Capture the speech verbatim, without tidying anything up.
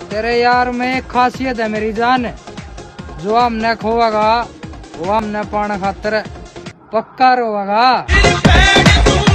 तेरे यार में एक खासियत है मेरी जान, जो हमने खोएगा वो हमने पाने खातर पक्का रोएगा।